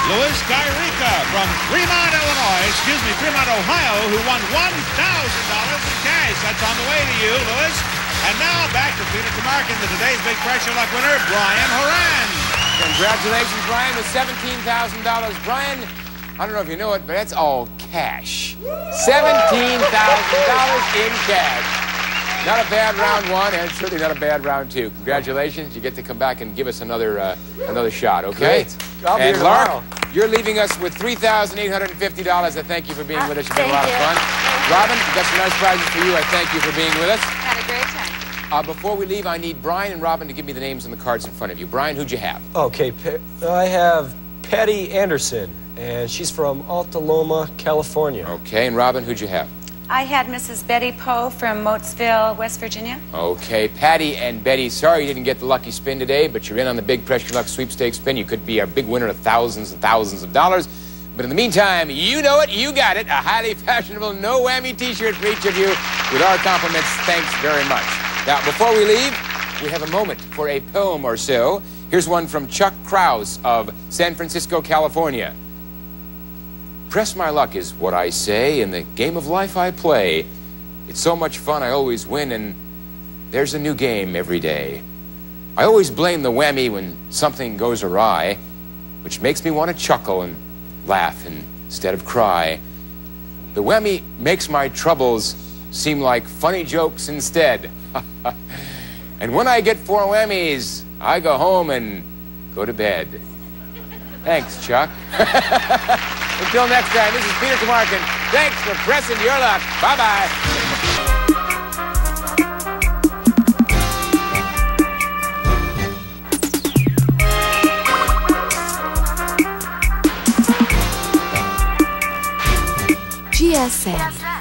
Louis Gairica from Fremont, Ohio, who won $1,000 in cash. That's on the way to you, Louis. And now back to Peter Tamarkin, today's Big Pressure Luck winner, Brian Horan. Congratulations, Brian, with $17,000. Brian, I don't know if you know it, but that's all cash. $17,000 in cash. Not a bad round one, and certainly not a bad round two. Congratulations. You get to come back and give us another shot, okay? Great. I'll be and here Lark, tomorrow. you're leaving us with $3,850. I thank you for being with us. You've been a lot of fun. Thank Robin, we've got some nice prizes for you. I thank you for being with us. Had a great time. Before we leave, I need Brian and Robin to give me the names on the cards in front of you. Brian, who'd you have? Okay, I have Patty Anderson, and she's from Alta Loma, California. Okay, and Robin, who'd you have? I had Mrs. Betty Poe from Moatesville, West Virginia. Okay, Patty and Betty, sorry you didn't get the lucky spin today, but you're in on the Big Pressure Luck sweepstakes spin. You could be our big winner of thousands and thousands of dollars. But in the meantime, you know it, you got it. A highly fashionable no whammy t-shirt for each of you with our compliments. Thanks very much. Now, before we leave, we have a moment for a poem or so. Here's one from Chuck Krause of San Francisco, California. Press my luck is what I say in the game of life I play. It's so much fun, I always win, and there's a new game every day. I always blame the whammy when something goes awry, which makes me want to chuckle and laugh instead of cry. The whammy makes my troubles seem like funny jokes instead. And when I get 4 whammies, I go home and go to bed. Thanks, Chuck. Until next time, this is Peter Tamarkin. Thanks for pressing your luck. Bye-bye. GSM.